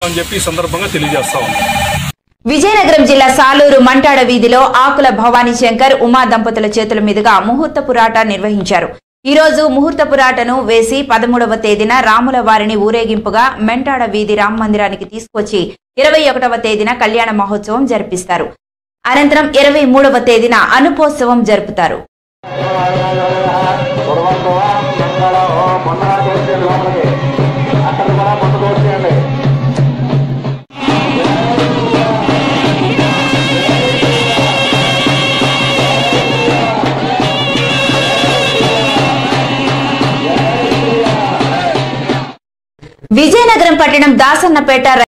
అని చెప్పి ఈ సందర్భంగా తెలియజేస్తాం. విజయనగరం జిల్లా సాలూరు మంటాడ వీధిలో ఆకుల భవానీ శంకర్ ఉమా దంపతుల చేతుల మీదుగా ముహూర్తపురాట నిర్వహించారు. ఈ రోజు ముహూర్తపురాటను వేసి 13వ తేదీన రాముల వారిని ఊరేగింపుగా మెంటాడ వీధి రామ మందిరానికి తీసుకొచ్చి 21వ తేదీన కళ్యాణ మహోత్సవం జరిపిస్తారు. అనంతరం 23వ తేదీన అనుపోత్సవం జరుపుతారు. విజయనగరం పట్టణం దాసన్నపేట